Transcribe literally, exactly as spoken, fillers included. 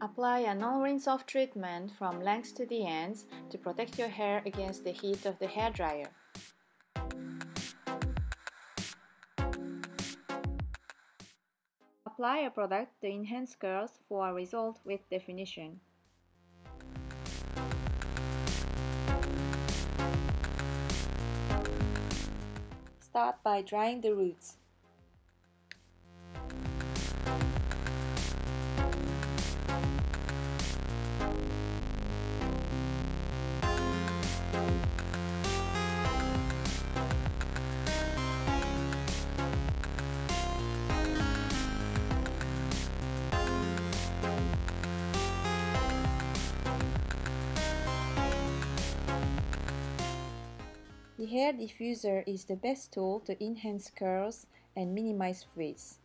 Apply a non-rinse off treatment from length to the ends to protect your hair against the heat of the hairdryer. Apply a product to enhance curls for a result with definition. Start by drying the roots. The hair diffuser is the best tool to enhance curls and minimize frizz.